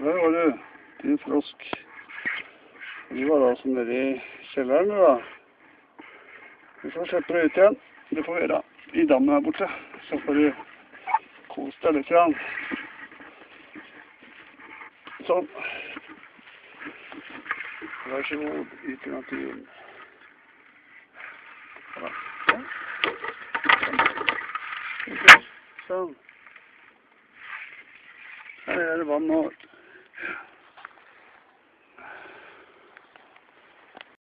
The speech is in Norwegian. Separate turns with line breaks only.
Der var du, din frosk. Du var altså nede i kjelleren da. Du får slippe deg ut igjen. Det får være i dammen her borte. Så får du kose deg litt igjen. Sånn. Vær så god, ut i naturen. Sånn. Her er det vann nå.